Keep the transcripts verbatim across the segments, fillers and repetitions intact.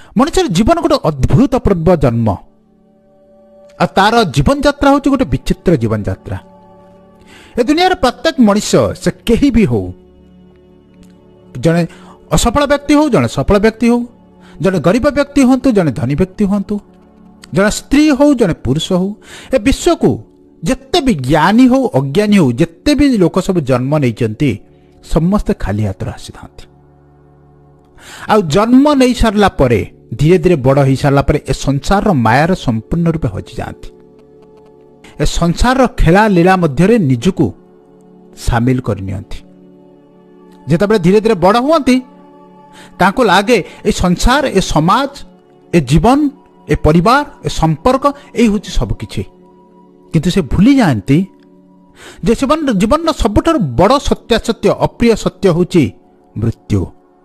मनुष्य जीवन गोटे अद्भुतपूर्व जन्म आ तार जीवन यात्रा हूँ गोटे विचित्र जीवन यात्रा। ए दुनिया प्रत्येक मनुष्य से कहीं भी हो, जड़े असफल व्यक्ति हो, जड़े सफल व्यक्ति हो, जड़े गरीब व्यक्ति हूँ, जड़े धनी व्यक्ति हूँ, जड़े स्त्री हो, जड़े पुरुष हो, ए विश्व को जिते भी ज्ञानी हो अज्ञानी हो जिते भी लोक सब जन्म नहीं समस्ते खाली हाथ आसी था। आ जन्म नहीं सारला परे धीरे धीरे बड़ हो सारा पर ए संसार मायार संपूर्ण रूपे हजि जाती। ए संसार खेला लीला मध्य निजको सामिल करनी जिते धीरे धीरे बड़ हुआ लगे ए संसार ए समाज ए जीवन ए परिवार ए संपर्क यही हूँ सबकि, किंतु से भूली जाती जे जीवन जीवन सबुठ बड़ सत्यासत्य अप्रिय सत्य हूँ मृत्यु।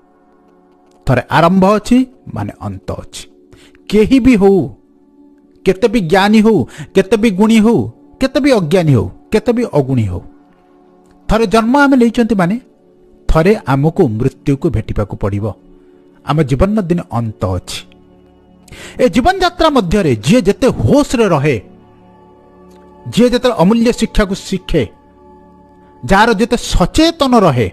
थरे आरंभ अच्छी माने अंत अच्छी। केही भी हो, केते भी ज्ञानी हो, केते भी गुणी हो, केते भी अज्ञानी हो, केते भी अगुणी हो, थरे जन्म आमे लेइचंती माने थरे आमको मृत्यु को भेटिबा को पड़िबो। आम जीवन दिन अंत अच्छी। ए जीवन यात्रा मध्य रे जे जते होश रे रहे, जे जते अमूल्य शिक्षा को शिखे, जार जते सचेतन रहे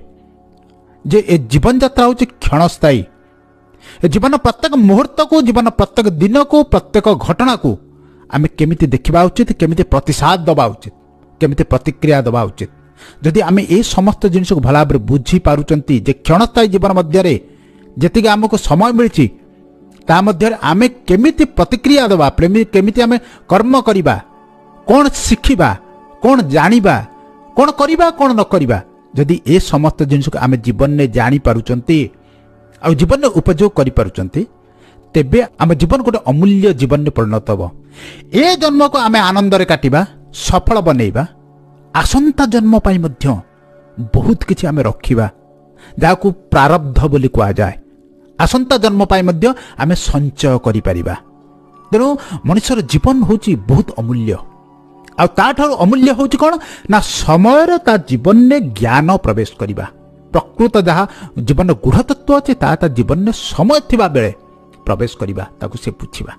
जे ए जीवन यात्रा हूँ क्षणस्थायी। जीवन प्रत्येक मुहूर्त को, जीवन प्रत्येक दिन को, प्रत्येक घटना को आम केमिति देखा उचित, केमिति प्रतिसाद दबा उचित, केमिति प्रतिक्रिया दबा उचित। जदि आम ए समस्त जिनिस को भल भाव बुझी पारुचंती जे क्षणस्थायी जीवन मध्य जी आमको समय मिली ता मध्य आम केमिति प्रतिक्रिया दबा, केमिति आम कर्म करिबा, कौन शिखिबा, कौन जानिबा, कौन करिबा, कौन न करिबा, जदि ए समस्त जिनिस को आम जीवन में जानी पारुचंती आ जीवन में उपयोग करि पारुचंती तेबे आम जीवन गोटे अमूल्य जीवन में परिणत हम। ए जन्म को आम आनंद रे काटिबा, सफल बनैबा, आसंता जन्म पाई मध्य बहुत किछि आम रखिबा जाको प्रारब्ध बोली कहा जाए। आसंता जन्म पाई मध्य आम संचय करि परिबा। तेणु मनुष्यर जीवन होची बहुत अमूल्य। आ ताठार अमूल्य होची कौन ना समय ता जीवन में ज्ञान प्रवेश करिबा। प्रकृत जहाँ जीवन गूढ़ तत्व अच्छे ता जीवन में समय थिबा बेले प्रवेश करिबा, ताकू से बुझिबा।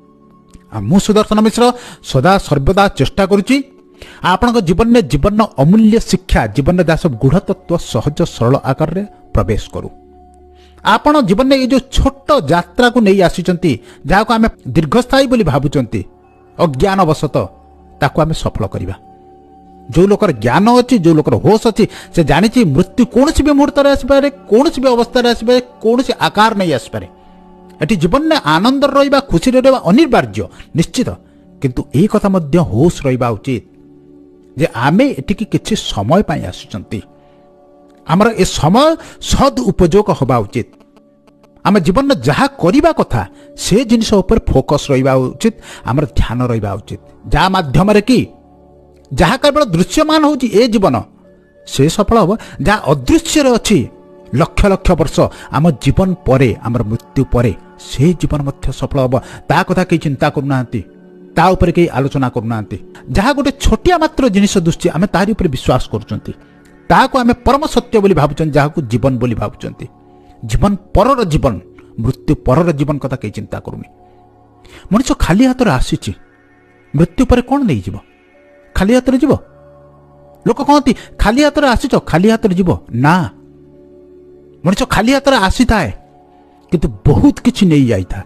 आ मु सुदर्शन मिश्र सदा सर्वदा चेष्टा करुची आपण जीवन में जीवन अमूल्य शिक्षा, जीवन जहाँ सब गूढ़ तत्व सहज सरल आकार रे प्रवेश करू। आपण जीवन में ये जो छोट यात्रा को नहीं आसीचंती, जहाँ को आम दीर्घस्थायी बोली भावुचंती, अज्ञानवशत ताकू आम सफल करिबा। जो लोकर ज्ञान अच्छी, जो लोकर होश अच्छी, से जानी मृत्यु कौन भी मुहूर्त आसपे, कौन भी अवस्था आसपे, कौन आकार नहीं आसपे। एटी जीवन में आनंद रहा, खुशी रहा अनिवार्य निश्चित, किंतु ए कथा मध्य होश रहा उचित जे आमे एटिकी किछि समय पाई आसुचंती। आमर ए समय सद उपयोग हवा उचित। आम जीवन में जहाँ करवा कथा से जिनिस उपर फोकस रहा उचित, आमर ध्यान रहा उचित। जहाँ माध्यम रे कि जहाँ केवल दृश्यमान हो जीवन से सफल हम, जहाँ अदृश्य अच्छी लक्ष लक्ष वर्ष आम जीवन परे, आमर मृत्यु परे से जीवन मध्य सफल हम। ता कथा कहीं चिंता करूना, ता ऊपर कहीं आलोचना करूना। जहाँ गोटे छोटिया मात्र जिनिस दुश्ची आम तारी ऊपर विश्वास करुचंती, ताको आम परम सत्य बोली भावुचंती, जहाँ को जीवन बोली भावुचंती। जीवन परर जीवन, मृत्यु परर जीवन कथा कहीं चिंता करूनी। मनुष्य खाली हाथ आसी, मृत्यु पर कौन नहीं जीव? खाली हाथ जीव? लोक कहती खाली हाथ आसीच, खाली हाथ जीव ना। मनुष्य खाली हाथ आसी थाए किंतु बहुत किछि नहीं जाई था।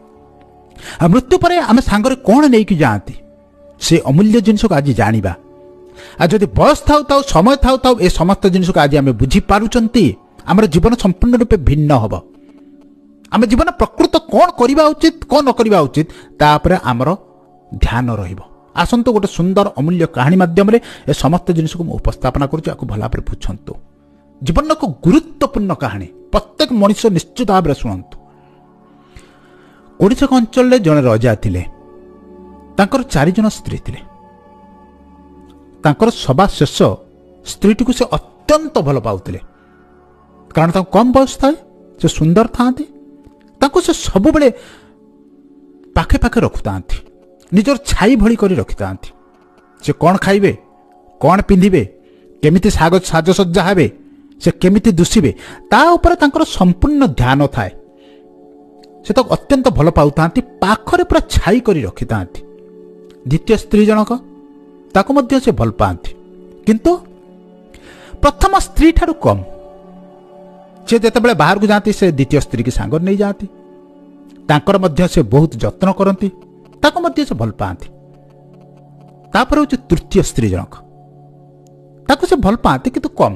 आ मृत्यु पर आम सांगरे कौन नहीं कि जाती से अमूल्य जिनिस को आज जानिबा। आ जदि बयस थाउ थाउ समय थाउ थाउ ए समस्त जिनिस को आज आम बुझी पारुचंती, आमर जीवन संपूर्ण रूपे भिन्न हम। आम जीवन प्रकृत कौन करवा उचित, कौन न करवा उचित, तापर आमर ध्यान रहिबो। आसंतु गोटे सुंदर अमूल्य कहानी माध्यम रे ए समस्त जिनिस को उपस्थापना करुछु, आकु भला पर बुझंतु। जीवन को गुरुत्वपूर्ण कहानी प्रत्येक मनुष्य निश्चित भाव में शुणु। ओडिशा अंचल जड़े राजा थिले, तांकर चारि जन स्त्री थिले। तांकर सभा शेष स्त्रीटी को से अत्यंत भल पाउथिले, कारण तांको कम बयस थाए, से सुंदर थांती, तांको से सब बेले पाखे पाखे रखुतांती, निजर छाई भली करी रखितांती। से कौन खाइबे, कौन पिंधिबे, केमिति साग साजसज्जा हेबे, से केमिति दुसिबे, ता ऊपर तांकर संपूर्ण ध्यान थाए। से तो अत्यंत भल पाता पाखरे पूरा छाई कर रखी था। द्वितीय स्त्री जनक ताको मध्य से भल पाती किंतु प्रथम स्त्री ठारू कम से जिते बाहर को जाती से द्वितीय स्त्री की सांग नहीं जाती तांकर मध्य से बहुत जत्न करती ताको मध्य से भल पाती। तापर हूँ तृतीय स्त्री जनक ताको से भल पाती किंतु कम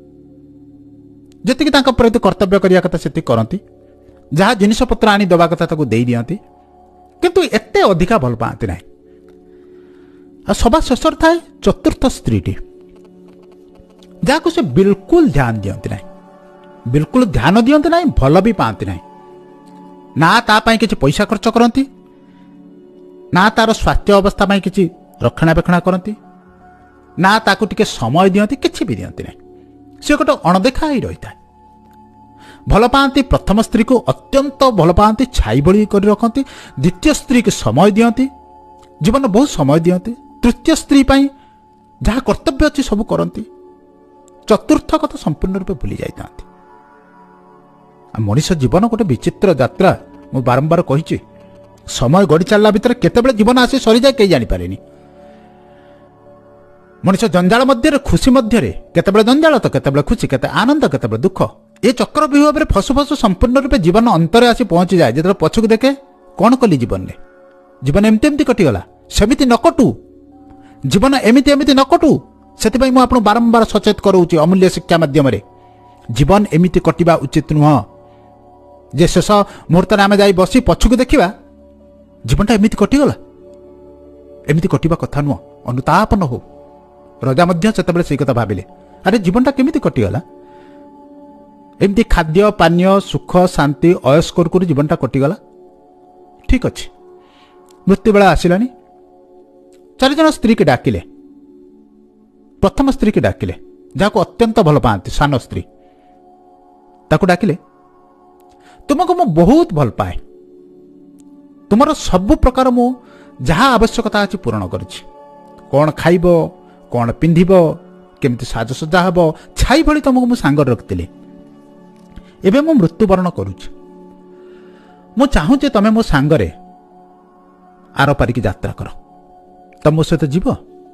जी प्रति कर्तव्य करने कथा से करती जहाँ जिनिस पत्र आनी दबा कथा ताको दे दियंती किंतु एते अधिका भल पाती ना। सभा शेष थाए चतुर्थ स्त्रीटी जहाँ से बिल्कुल ध्यान दियंती ना बिल्कुल ध्यान दियंती ना भल भी पाती ना ना तापाई किसी पैसा खर्च करती ना तार स्वास्थ्य अवस्था पाई किसी रक्षणाबेक्षण करती ना ताकू टिके समय दियंती किछि भी दियंती ना से गोटे अणदेखा ही रही था। भल पाती प्रथम स्त्री को अत्यंत भल पाती छाई बड़ी कर रखती द्वितीय स्त्री को समय दियंती जीवन बहुत समय दियंती तृतीय स्त्री पाई जहाँ कर्तव्य अच्छी सब करती चतुर्थ कथा संपूर्ण रूपे भूली जाता। मनीष जीवन गोटे विचित्र यात्रा मु बारंबार कही समय गड़ी चलला भितर केतेबेले जीवन आसी सरी जाए कहीं जानी पारेनी। मनीष जंजाल मध्य खुशी मध्य केतेबेले जंजाल तो केतेबेले खुशी केते आनंद केतेबेले दुख ये चक्र व्यूह में फसु फसु संपूर्ण रूपे जीवन अंतरे आसी पहुंची जाए जो पछक देखे कौन कली जीवन में जीवन एमती एमती कटिगला सेमिति न कटू जीवन एमती एमती न कटू से मुझे बारंबार सचेत कराऊँ अमूल्य शिक्षा माध्यम जीवन एमती कटिबा उचित नुह जे शेष मुहूर्त आम जा बसी पछक देखा जीवनटा एमती कटिगला एमती कटिबा कथा नुह अनुताप न हो। रजा मध्य से कथा भाविले अरे जीवनटा केमिति कटिगला एमती खाद्य पानीय सुख शांति अयस कर जीवनटा कटिगला ठीक अच्छे मृत्यु बेला आसिलानी चारिजण स्त्री की डाकिले प्रथम स्त्री की डाकिले जहाँ को अत्यंत भल पाती सान स्त्री ताकू डाकिले तुमको मु बहुत भल पाए तुमर सबु प्रकार मु जहाँ आवश्यकता अच्छी पूरण करिछि कौन खाइब कौन पिंधिब केमती साजसज्जा हम छाई भली तुमको मु सांगर रखिली एबे मु मृत्युवरण करुछि मु चाहूचे तमे मो सांगरे आर पारिकी यात्रा कर तम मो सहित जीव।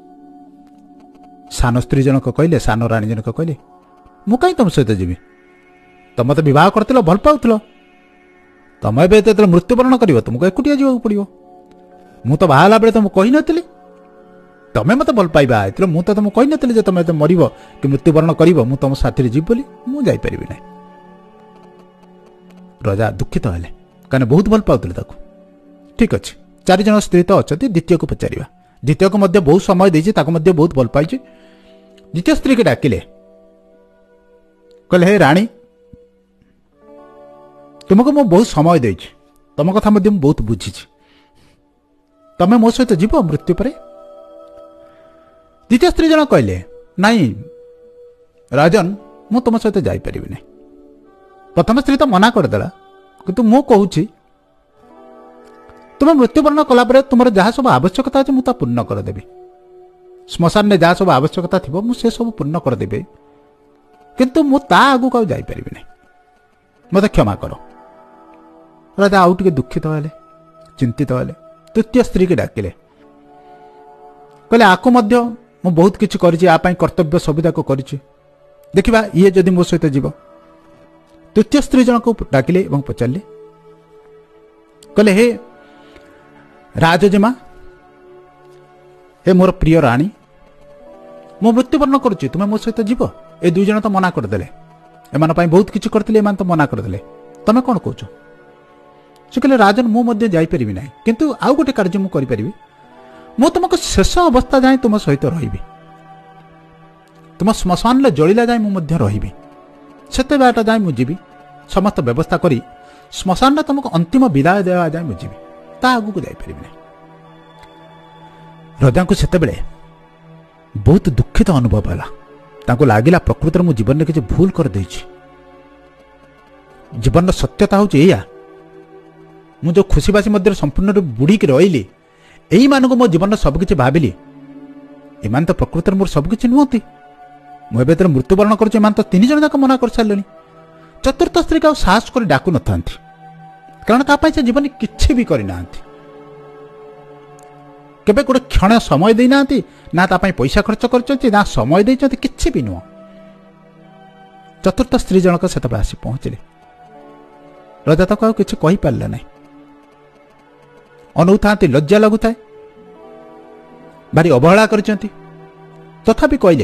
सान स्त्री जनक कहले सान राणी जनक कहले मु कहीं तुम सहित जीवी तुम तो बह कर भल पाउल तुम ए मृत्युवरण कर तुमको एकुटिया जीवा पड़ो मु तो बाहला बेले तुमको कही नी तमें मत भल पाइबा मु तो तुमको कही नी तुम मर कि मृत्युवरण कर मु तुम साथी जीव बोली मु जापरि ना। रजा दुखित हेले कहीं बहुत भल पाउले ठीक अच्छे चारिजण स्त्री तो अच्छा द्वितीय को पचार द्वितीय को मध्य बहुत समय देती बहुत भल पाई द्वितीय स्त्री के डाकिले कहले हे राणी तुमको मु बहुत समय दे तुम कथा मध्य बहुत बुझी तमें मो सहित जीव मृत्यु पर। द्वितीय स्त्री जन कहले नाई राजन मु तुम सहित जापरि ना। प्रथम स्त्री तो मना करदेला किंतु मु कहूँ तुम मृत्युवरण कलापर तुम जहाँ सब आवश्यकता अच्छे मुझे पूर्ण करदेवी श्मशान में जहाँ सब आवश्यकता थी मुझे सब पूर्ण करदेवी किंतु मु ता आगू का जापरि ना मत क्षमा कर। राजा आउ टे दुखित हेले चिंतित हेले तृतीय स्त्री की डाकिले कहले आको मध्य मु बहुत किछि करिछि आ पई कर्तव्य सुविधा को करिछि देखिबा ये जदि मो सहित जीव। तृतीय स्त्री जन को डाकिले एवं पचारे कहले हे राजजेमा हे मोर प्रिय राणी मो मृत्युवरण करुच्ची तुम्हें मो सहित जीव ए दुई जन तो मना करदे एमान बहुत किछि करथिले एमान तो मना करदे तमें कौन कौच से कहले राजन मु मध्य जापरि ना किंतु आउ गोटे कार्य मु करि परिबि मु तुमको शेष अवस्था जाए तुम सहित रही तुम श्मशान जलिला जाए मुझे रही से बाट जाए मुझी समस्त व्यवस्था करी श्मशान तुमको अंतिम विदाय देवा जाए मुझी ता आगू को जापरि ना। रजा को सेते बहुत दुखित अनुभव है लगिला प्रकृत में जीवन में किसी भूल कर देछि जीवन सत्यता हूँ या मु जो खुशीबासी मध्य संपूर्ण रूप बुड़ीक रही यही मानक मो जीवन सबकि भाविली एमान तो प्रकृत मोर सबकि नुहति मुझे मृत्युवरण कर तो तीन जन जाक मना कर सारे चतुर्थ स्त्री का साहस कर डाकू न था କାରଣ ତା ପାଇଁ ସେ ଜୀବନ କିଛି ବି କରିନାହାନ୍ତି, କେବେ ଗୋଟେ କ୍ଷଣ ସମୟ ଦେଇନାହାନ୍ତି, ନା ତା ପାଇଁ ପଇସା ଖର୍ଚ୍ଚ କରିଛନ୍ତି, ନା ସମୟ ଦେଇଛନ୍ତି, କିଛି ବି ନୁହଁ। ଚତୁର୍ଥ ସ୍ତ୍ରୀ ଜଣକ ସେତେବେଳେ ଆସି ପହଞ୍ଚିଲେ। ରାଜା ତାକୁ ଆଉ କିଛି କହିପାରିଲେ ନାହିଁ, ଅନଉଥାନ୍ତି, ଲଜ୍ଜା ଲାଗୁଥାଏ, ଭାରି ଅବହେଳା କରିଛନ୍ତି। ତଥାପି କହିଲେ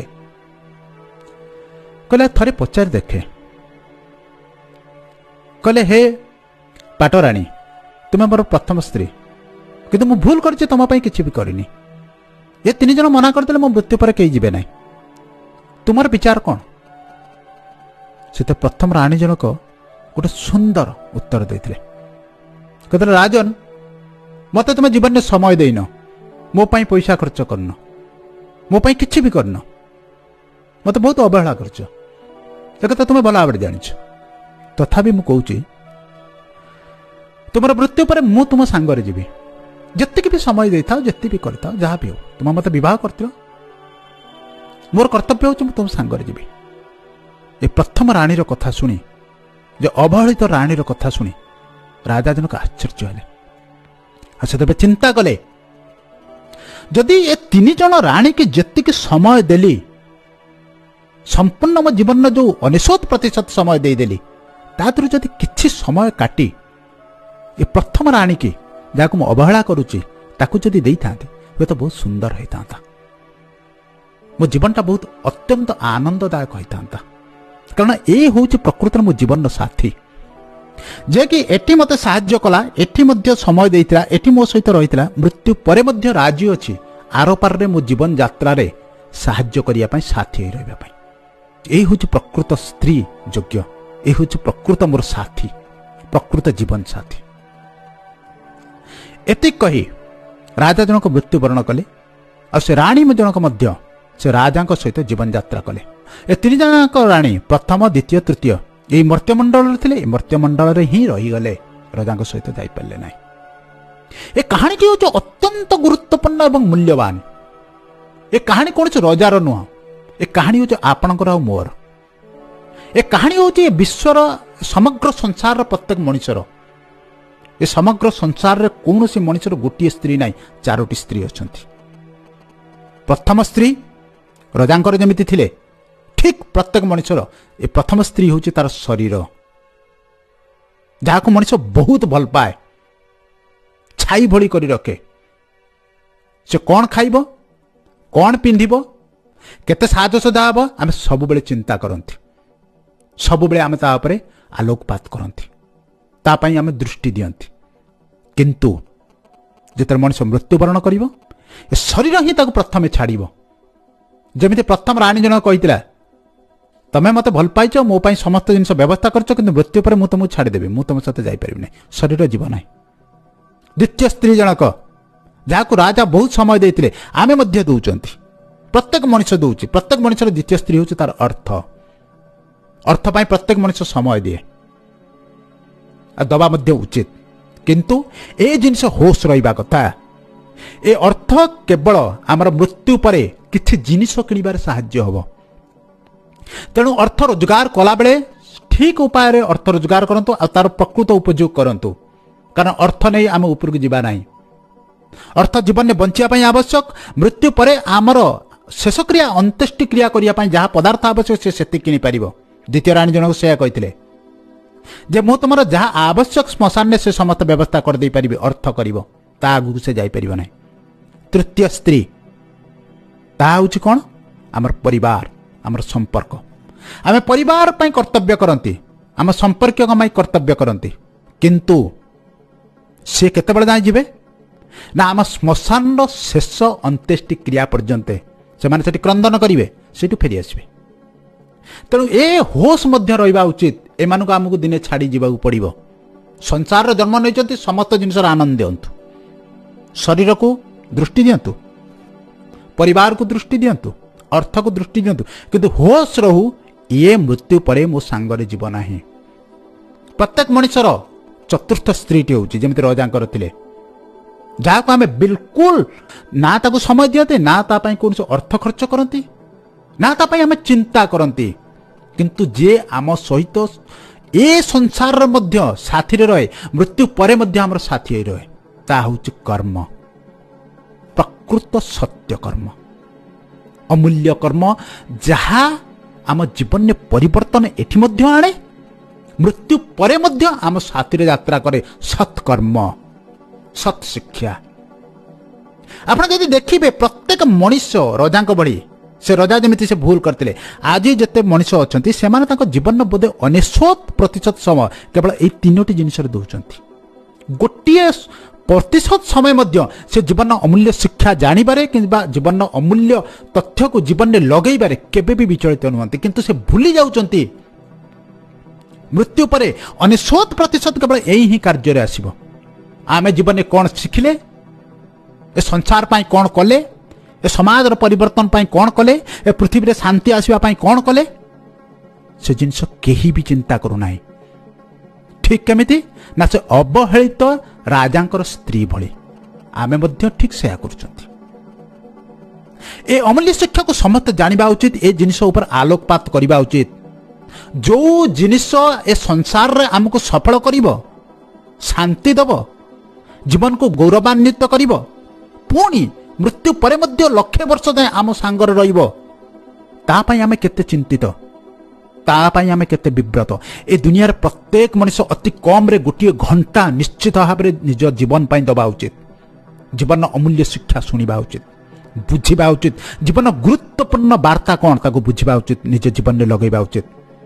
କହିଲେ ଥରେ ପଚାରି ଦେଖେ। କହିଲେ ହେ ପାଟରାଣୀ, ତୁମେ ମୋର ପ୍ରଥମ ସ୍ତ୍ରୀ, କିନ୍ତୁ ମୁଁ ଭୁଲ କରିଛି, ତୁମ ପାଇଁ କିଛି ବି କରିନି। ଏ ତିନି ଜଣ ମନା କରିଦେଲେ ମୋ ମୃତ୍ୟୁ ପରେ କେହି ଯିବେ ନାହିଁ, ତୁମର ବିଚାର କ'ଣ? ସେତେ ପ୍ରଥମ ରାଣୀ ଜଣକ ଗୋଟେ ସୁନ୍ଦର ଉତ୍ତର ଦେଇଥିଲେ। କହିଥିଲେ ରାଜନ, ମୋତେ ତୁମେ ଜୀବନରେ ସମୟ ଦେଇନ, ମୋ ପାଇଁ ପଇସା ଖର୍ଚ୍ଚ କରିନ, ମୋ ପାଇଁ କିଛି ବି କରିନ, ମୋତେ ବହୁତ ଅବହେଳା କରିଛ, ଏ କଥା ତୁମେ ଭଲ ଭାବରେ ଜାଣିଛ। ତଥାପି ମୁଁ କହୁଛି, ତୁମର ମୃତ୍ୟୁ ପରେ ମୁଁ ତୁମ ସାଙ୍ଗରେ ଯିବି, ଯେତିକି ବି ସମୟ ଦେଇଥାଉ, ଯେତିକି ବି କରିଥାଉ, ଯାହା ବି ହଉ, ତୁମେ ମୋତେ ବିବାହ କରିଥିଲ, ମୋର କର୍ତ୍ତବ୍ୟ ହେଉଛି ମୁଁ ତୁମ ସାଙ୍ଗରେ ଯିବି। ଏ ପ୍ରଥମ ରାଣୀର କଥା ଶୁଣି, ଯେ ଅବହେଳିତ ରାଣୀର କଥା ଶୁଣି ରାଜା ଜଣକ ଆଶ୍ଚର୍ଯ୍ୟ ହେଲେ। ଆଉ ସେତେବେଳେ ଚିନ୍ତା କଲେ, ଯଦି ଏ ତିନି ଜଣ ରାଣୀକି ଯେତିକି ସମୟ ଦେଲି, ସମ୍ପୂର୍ଣ୍ଣ ମୋ ଜୀବନର ଯେଉଁ ଅନେଶତ ପ୍ରତିଶତ ସମୟ ଦେଇଦେଲି, ତା ଦେହରୁ ଯଦି କିଛି ସମୟ କାଟି ଏ ପ୍ରଥମ ରାଣୀକି, ଯାହାକୁ ମୁଁ ଅବହେଳା କରୁଛି, ତାକୁ ଯଦି ଦେଇଥାନ୍ତି, ହୁଏତ ବହୁତ ସୁନ୍ଦର ହୋଇଥାନ୍ତା, ମୋ ଜୀବନଟା ବହୁତ ଅତ୍ୟନ୍ତ ଆନନ୍ଦଦାୟକ ହୋଇଥାନ୍ତା। କାରଣ ଏ ହେଉଛି ପ୍ରକୃତରେ ମୋ ଜୀବନର ସାଥୀ, ଯିଏକି ଏଠି ମୋତେ ସାହାଯ୍ୟ କଲା, ଏଠି ମଧ୍ୟ ସମୟ ଦେଇଥିଲା, ଏଠି ମୋ ସହିତ ରହିଥିଲା, ମୃତ୍ୟୁ ପରେ ମଧ୍ୟ ରାଜି ଅଛି ଆରପାରରେ ମୋ ଜୀବନ ଯାତ୍ରାରେ ସାହାଯ୍ୟ କରିବା ପାଇଁ, ସାଥୀ ହୋଇ ରହିବା ପାଇଁ। এই হচ্ছে প্রকৃত স্ত্রী যোগ্য, এই হচ্ছে প্রকৃত মোর সাথী, প্রকৃত জীবন সাথী। এতিক কহি রাজা জনক মৃত্যুবরণ কলে, আর সে রাণী জনক মধ্য সে রাজাঙ্ক সহিত জীবনযাত্রা কলে। এ তিন জনক রাণী প্রথম, দ্বিতীয়, তৃতীয় এই মর্ত্যমণ্ডଳରେ ଥିଲେ, এই মর্ত্যমণ্ডଳରେ ହିଁ ରହିଗଲେ, রাজাঙ্ক সহিত যাইପାରିଲେ ନାହିଁ। ଏ କାହାଣୀଟି ହେଉଛି ଅତ୍ୟନ୍ତ ଗୁରୁତ୍ୱପୂର୍ଣ୍ଣ ଏବଂ ମୂଲ୍ୟବାନ। ଏ କାହାଣୀ କୌଣସି ରଜାର ନୁହଁ, ଏ କାହାଣୀ ହେଉଛି ଆପଣଙ୍କର ଆଉ ମୋର। ଏ କାହାଣୀ ହେଉଛି ଏ ବିଶ୍ୱର ସମଗ୍ର ସଂସାରର ପ୍ରତ୍ୟେକ ମଣିଷର। ଏ ସମଗ୍ର ସଂସାରରେ କୌଣସି ମଣିଷର ଗୋଟିଏ ସ୍ତ୍ରୀ ନାହିଁ, ଚାରୋଟି ସ୍ତ୍ରୀ ଅଛନ୍ତି। ପ୍ରଥମ ସ୍ତ୍ରୀ ରଜାଙ୍କର ଯେମିତି ଥିଲେ, ଠିକ୍ ପ୍ରତ୍ୟେକ ମଣିଷର ଏ ପ୍ରଥମ ସ୍ତ୍ରୀ ହେଉଛି ତାର ଶରୀର, ଯାହାକୁ ମଣିଷ ବହୁତ ଭଲ ପାଏ, ଛାଇ ଭଳି କରି ରଖେ। ସେ କ'ଣ ଖାଇବ, କ'ଣ ପିନ୍ଧିବ, କେତେ ସାଜସଜା ହେବ, ଆମେ ସବୁବେଳେ ଚିନ୍ତା କରନ୍ତି, ସବୁବେଳେ ଆମେ ତା ଉପରେ ଆଲୋକପାତ କରନ୍ତି, ତା ପାଇଁ ଆମେ ଦୃଷ୍ଟି ଦିଅନ୍ତି। କିନ୍ତୁ ଯେତେବେଳେ ମଣିଷ ମୃତ୍ୟୁବରଣ କରିବ, ଏ ଶରୀର ହିଁ ତାକୁ ପ୍ରଥମେ ଛାଡ଼ିବ। ଯେମିତି ପ୍ରଥମ ରାଣୀ ଜଣକ କହିଥିଲା, ତମେ ମୋତେ ଭଲ ପାଇଛ, ମୋ ପାଇଁ ସମସ୍ତ ଜିନିଷ ବ୍ୟବସ୍ଥା କରିଛ, କିନ୍ତୁ ମୃତ୍ୟୁ ପରେ ମୁଁ ତୁମକୁ ଛାଡ଼ିଦେବି, ମୁଁ ତୁମ ସହିତ ଯାଇପାରିବି ନାହିଁ, ଶରୀର ଯିବ ନାହିଁ। ଦ୍ୱିତୀୟ ସ୍ତ୍ରୀ ଜଣକ, ଯାହାକୁ ରାଜା ବହୁତ ସମୟ ଦେଇଥିଲେ, ଆମେ ମଧ୍ୟ ଦେଉଛନ୍ତି, ପ୍ରତ୍ୟେକ ମଣିଷ ଦେଉଛି। ପ୍ରତ୍ୟେକ ମଣିଷର ଦ୍ୱିତୀୟ ସ୍ତ୍ରୀ ହେଉଛି ତାର ଅର୍ଥ। ଅର୍ଥ ପାଇଁ ପ୍ରତ୍ୟେକ ମଣିଷ ସମୟ ଦିଏ, ଆଉ ଦେବା ମଧ୍ୟ ଉଚିତ। କିନ୍ତୁ ଏ ଜିନିଷ ହୋସ୍ ରହିବା କଥା। ଏ ଅର୍ଥ କେବଳ ଆମର ମୃତ୍ୟୁ ପରେ କିଛି ଜିନିଷ କିଣିବାରେ ସାହାଯ୍ୟ ହେବ। ତେଣୁ ଅର୍ଥ ରୋଜଗାର କଲାବେଳେ ଠିକ୍ ଉପାୟରେ ଅର୍ଥ ରୋଜଗାର କରନ୍ତୁ, ଆଉ ତାର ପ୍ରକୃତ ଉପଯୋଗ କରନ୍ତୁ। କାରଣ ଅର୍ଥ ନେଇ ଆମେ ଉପରକୁ ଯିବା ନାହିଁ। ଅର୍ଥ ଜୀବନରେ ବଞ୍ଚିବା ପାଇଁ ଆବଶ୍ୟକ। ମୃତ୍ୟୁ ପରେ ଆମର ଶେଷକ୍ରିୟା, ଅନ୍ତ୍ୟେଷ୍ଟି କ୍ରିୟା କରିବା ପାଇଁ ଯାହା ପଦାର୍ଥ ଆବଶ୍ୟକ, ସେ ସେତିକି କିଣିପାରିବ। ଦ୍ୱିତୀୟ ରାଣୀ ଜଣକ ସେୟା କହିଥିଲେ ଯେ ମୁଁ ତୁମର ଯାହା ଆବଶ୍ୟକ ଶ୍ମଶାନରେ ସେ ସମସ୍ତ ବ୍ୟବସ୍ଥା କରିଦେଇପାରିବି, ଅର୍ଥ କରିବ, ତା ଆଗକୁ ସେ ଯାଇପାରିବ ନାହିଁ। ତୃତୀୟ ସ୍ତ୍ରୀ, ତାହା ହେଉଛି କ'ଣ? ଆମର ପରିବାର, ଆମର ସମ୍ପର୍କ। ଆମେ ପରିବାର ପାଇଁ କର୍ତ୍ତବ୍ୟ କରନ୍ତି, ଆମ ସମ୍ପର୍କୀୟଙ୍କ ପାଇଁ କର୍ତ୍ତବ୍ୟ କରନ୍ତି, କିନ୍ତୁ ସେ କେତେବେଳେ ଯାଏଁ ଯିବେ ନା ଆମ ଶ୍ମଶାନର ଶେଷ ଅନ୍ତ୍ୟେଷ୍ଟି କ୍ରିୟା ପର୍ଯ୍ୟନ୍ତ ସେମାନେ ସେଠି କ୍ରନ୍ଦନ କରିବେ, ସେଇଠୁ ଫେରିଆସିବେ। ତେଣୁ ଏ ହୋସ୍ ମଧ୍ୟ ରହିବା ଉଚିତ। ଏମାନଙ୍କୁ ଆମକୁ ଦିନେ ଛାଡ଼ି ଯିବାକୁ ପଡ଼ିବ। ସଂସାରର ଜନ୍ମ ନେଇଛନ୍ତି, ସମସ୍ତ ଜିନିଷର ଆନନ୍ଦ ଦିଅନ୍ତୁ, ଶରୀରକୁ ଦୃଷ୍ଟି ଦିଅନ୍ତୁ, ପରିବାରକୁ ଦୃଷ୍ଟି ଦିଅନ୍ତୁ, ଅର୍ଥକୁ ଦୃଷ୍ଟି ଦିଅନ୍ତୁ, କିନ୍ତୁ ହୋସ୍ ରହୁ, ଇଏ ମୃତ୍ୟୁ ପରେ ମୋ ସାଙ୍ଗରେ ଯିବ ନାହିଁ। ପ୍ରତ୍ୟେକ ମଣିଷର ଚତୁର୍ଥ ସ୍ତ୍ରୀଟି ହେଉଛି ଯେମିତି ରଜାଙ୍କର ଥିଲେ, ଯାହାକୁ ଆମେ ବିଲକୁଲ ନା ତାକୁ ସମୟ ଦିଅନ୍ତି, ନା ତା ପାଇଁ କୌଣସି ଅର୍ଥ ଖର୍ଚ୍ଚ କରନ୍ତି, ନା ତା ପାଇଁ ଆମେ ଚିନ୍ତା କରନ୍ତି, କିନ୍ତୁ ଯିଏ ଆମ ସହିତ ए संसार मध्य साथी रहे मृत्यु पर मध्य आमर साथी रहे ता हूँ कर्म प्रकृत सत्य कर्म अमूल्य कर्म जहाँ आम जीवन में परिवर्तन एठी मध्य आने मृत्यु परे मध्य आम साथी यात्रा करे सत्कर्म सत् शिक्षा। आप देखिए प्रत्येक मनीष रजा भली से रजा जमी से भूल करते आज जिते मनीष अच्छा से जीवन बोधे अनेशत प्रतिशत समय केवल ये तीनोटी जिनस दौरान गोटे प्रतिशत समय मध्य से जीवन अमूल्य शिक्षा जानिबारे किंबा जीवन अमूल्य तथ्य को जीवन में लगेबारे केबे भी विचलित नुहंती किंतु से भूली जाउचंती मृत्यु परे अनेशत प्रतिशत केवल यही ही कार्य आसीबो आमे जीवन में कौन शिखिले ए संसार पाई कौन कले ए समाज परिवर्तन पाई कौन कले ए पृथ्वी रे शांति आसीबा पाई कौन कले से जिनस केही भी चिंता करू नाही ठीक केमिति ना से अवहेलित राजांकर स्त्री भली आमे मध्य ठीक से करुचंती ए अमूल्य शिक्षा को समस्त जानिबा उचित ए जिनिस ऊपर आलोकपात करिबा उचित जो जिनिस ए संसार रे हमको सफल करिवो शांति दबो जीवन को गौरवान्वित करिवो पुणी मृत्यु परे मध्य लक्षे वर्ष जाए आम सांगर रहिबो ता पई आमे केते चिंतित ता पई आमे केते विव्रत ए दुनिया प्रत्येक मनुष्य अति कम रे गोटे घंटा निश्चित भाव में निज जीवन पई दबा उचित जीवन अमूल्य शिक्षा सुनिबा उचित बुझिबा उचित जीवन गुरुत्वपूर्ण वार्ता कौन ताको बुझिबा उचित निज जीवन में लगेबा उचित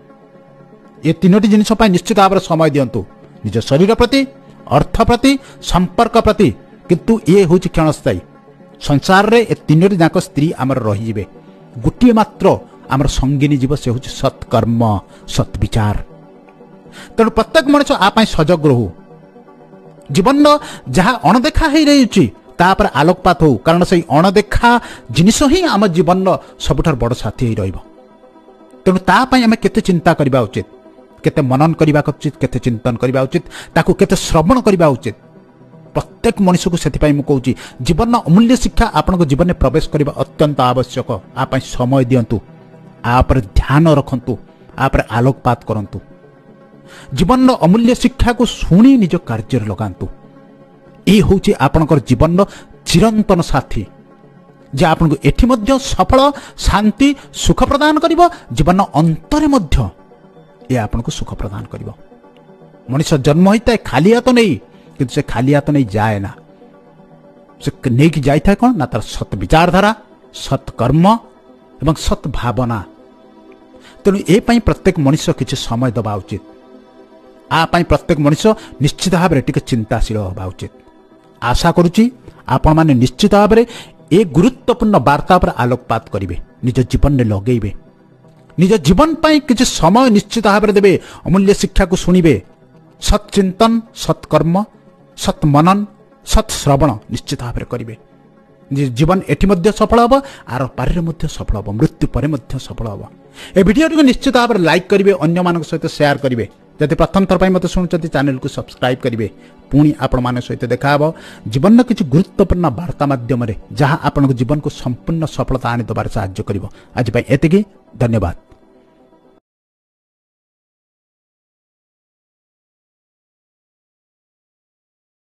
ये तीनोटी जिनिस पई निश्चित भाव में समय दियंतु निज शरीर प्रति अर्थ प्रति संपर्क प्रति किंतु ये हूँ क्षणस्थायी संसार रे ए तीनोटी जाक स्त्री आमर रही गोटे मात्र आमर संगिनी जीव से हूँ सत्कर्म सत् विचार तेणु प्रत्येक मनुष्य आप सजग रहू जीवन जहाँ अणदेखा हो रही तापर आलोकपात हो कारण से अणदेखा जिनिस ही आम जीवन सबुठार बड़ साथी हो तेणु तापाई आम केते चिंता करबा उचित केते मनन करबा उचित केते चिंतन करबा उचित ताकू केते श्रवण करबा उचित प्रत्येक मनुष्य को सेतिपाई मु कहूची जीवन अमूल्य शिक्षा आपन जीवन में प्रवेश करबा अत्यंत आवश्यक आप समय दियंतु आप ध्यान रखंतु आप आलोकपात करंतु जीवन अमूल्य शिक्षा को सुनी निज कार्य लगांतु ये हूँ आपणकर जीवन चिरंतन साथी जे आपन एठी मध्य सफल शांति सुख प्रदान करिवो जीवन अंतरे मध्य ये आपन को सुख प्रदान करिवो मनुष्य जन्म होता है खाली हाथ नहीं किंतु से खाली हाथ नहीं जाए ना से नहीं कि जाई था कौन ना तार सत विचारधारा सत्कर्म एवं सत् भावना तेणु ए पई प्रत्येक मनुष्य किछि समय दबा उचित आ पई प्रत्येक मनुष्य निश्चित भाव में टिके चिंताशील होबा उचित आशा करुची आपण माने निश्चित भाव में ए गुरुत्वपूर्ण वार्ता पर आलोकपात करेंगे निज जीवन में लगेबे निज जीवन पाई किछि समय निश्चित भाव में देवे अमूल्य शिक्षा को सुनिबे सत्चिंतन सत्कर्म सत् मनन सत् श्रवण निश्चित भाव में करेंगे जीवन एटी मध्य सफल हम आर पारे मध्य सफल हम मृत्यु पर मध्य सफल हम ए वीडियो को निश्चित भाव में लाइक करेंगे अन्य मान सहित शेयर करेंगे जदि प्रथम थर मत शुणुंट चैनल को सब्सक्राइब करेंगे पुणी आपण मान सहित देखा जीवन किसी गुरुत्वपूर्ण वार्ता माध्यम जहाँ आपण जीवन को संपूर्ण सफलता आनी दबार साहाय्य करिवो आज एतिकी धन्यवाद।